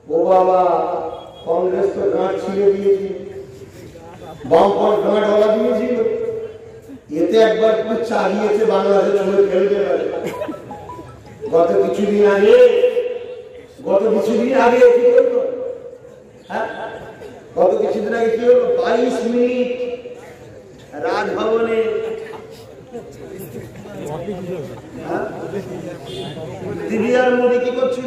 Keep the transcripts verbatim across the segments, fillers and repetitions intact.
ও বাবা, কংগ্রেস তো গাঁট ছিঁড়ে দিয়েছি, বামপট গাঁট ওলা দিয়েছিল, এতে একবার একটু চালিয়েছে বাংলাদেশে ছুঁড়ে ফেলতে পারে। গত কিছুদিন আগে গত কিছুদিন আগে কি করলো? হ্যাঁ, গত কিছুদিন আগে কি হলো? বাইশ মিনিট রাজভবনে দিদিয়ার মোদি কি করছিল?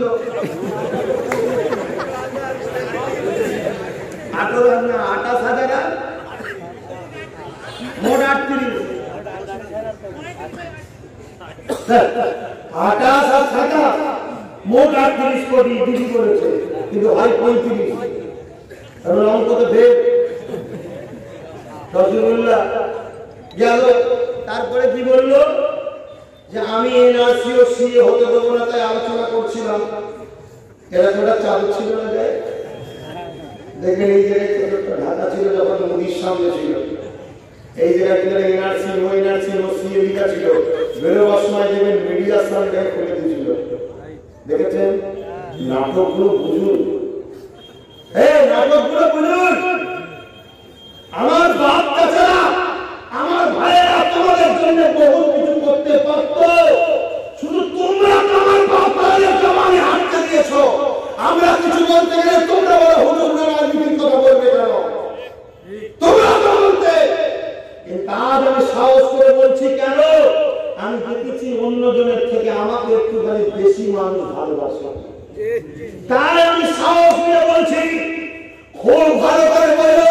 আঠাশ হাজার মোট আটত্রিশ আঠাশ আর সাতাশ মোট আটত্রিশ কোটি দিদি করেছে, কিন্তু হয় পঁয়ত্রিশ। অঙ্ক তো ভেদ রসুল্লাহ গেল। তারপরে কি বললো? যে আমি এনআরসি ও সিএ হতে দেবো না, তাই আলোচনা করছিলাম। এরা তোরা চালু ছিল না যায় দেখবেন এই জায়গায় ঢাকা ছিল যখন মোদির সামনে ছিল, এই জায়গায় কিন্তু এনআরসি ও এনআরসি ও সিএ লিখা ছিল, বেরোবার সময় দেখবেন মিডিয়ার সামনে খুলে দিয়েছিল। দেখেছেন? নাটকগুলো বুঝুন, এই নাটকগুলো বুঝুন। আমার বাপ চাচারা, আমার ভাইয়েরা তোমাদের জন্য বহু কিছু করতে পারত, শুধু তোমরা আমার বাপ ভাইয়ের জমানে হাঁটতে দিয়েছো। আমরা কিছু বলতে গেলে তোমরা বলো হুজুর না রাজনীতির কথা বলবে কেন? তোমরা তো বলতে। কিন্তু আজ আমি সাহস করে বলছি কেন? আমি দেখেছি অন্যজনের থেকে আমাকে একটুখানি বেশি মানুষ ভালোবাসে, তাই আমি সাহস করে বলছি। খুব ভালো করে বলো,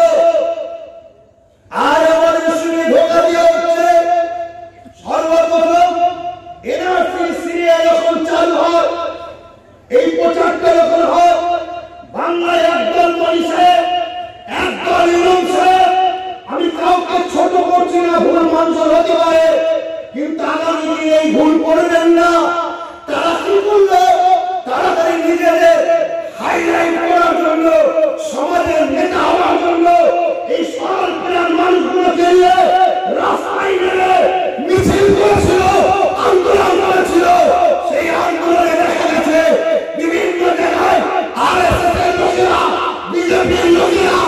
আর আমাদের সঙ্গে ধোকা দেওয়া হচ্ছে। সর্বপ্রথম এনআরসি সিরিয়া যখন চালু হয়, এই প্রচারটা যখন হয়, বাংলায় একদল মানুষে একদল ইমামসে, আমি কাউকে ছোট করছি না, ভুল মানুষ হতে পারে, কিন্তু আগামী দিনে এই ভুল করবেন না। তারা কি করলো? তাড়াতাড়ি নিজেদের হাইলাইট করার জন্য, সমাজের নেতা হওয়ার জন্য এই সরল প্রাণ মানুষগুলোকে নিয়ে রাস্তায় নেমে মিছিল করেছিল, আন্দোলন করেছিল। সেই আন্দোলনে দেখা গেছে বিভিন্ন জায়গায় আরএসএস এর লোকেরা, বিজেপির লোকেরা